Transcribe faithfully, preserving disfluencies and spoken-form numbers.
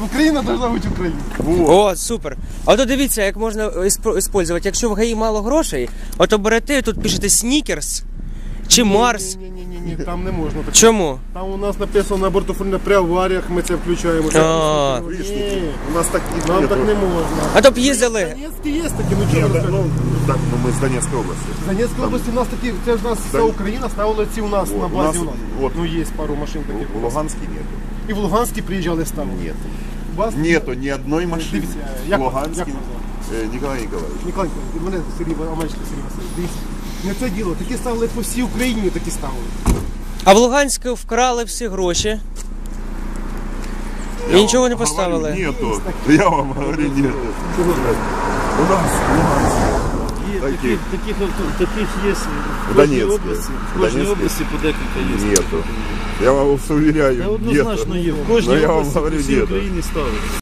Україна должна бути Україна. О, супер. А то дивіться, як можна використовувати. Якщо в ГАІ мало грошей, ото берете, тут пишете Снікерс чи Марс. Ні, ні, ні, ні, там не можна. Так. Чому? Там у нас написано на бортофоні, при аваріях ми це включаємо. А. Ні, у нас так, нам так не можна. А то б їздили. В Донецьку є такі, ну чого Нет, ви ну, так, ну мы с Донецкой области. В Донецькій області у нас такі, це ж нас вся Дон- Україна ставила ці у нас Вот, на у базі нас у нас. вот. Ну є пару машин таких. В Луганске нету. І в Луганській приїжджали ставили. Нет. У вас Нету ни одной машины. Дивіться, як- В Луганске. як э, Николай Николаевич. Ніколай, мене Сергій Амельчик Сергій Васильович. Дивіться. Не це діло, такі ставили по всій Україні, такі ставили. А в Луганську вкрали всі гроші. І Я нічого вам не поставили. говорю, нету. Я вам говорю, нету. У нас в Луганске. Таких. Таких, таких є в В кожній Донецьке. області, в В кожній Донецьке. області по декілька є. Нету. Я вам уверяю, Та нету. однозначно є. В кожній Но я вам області по говорю, всій нету. Україні ставить.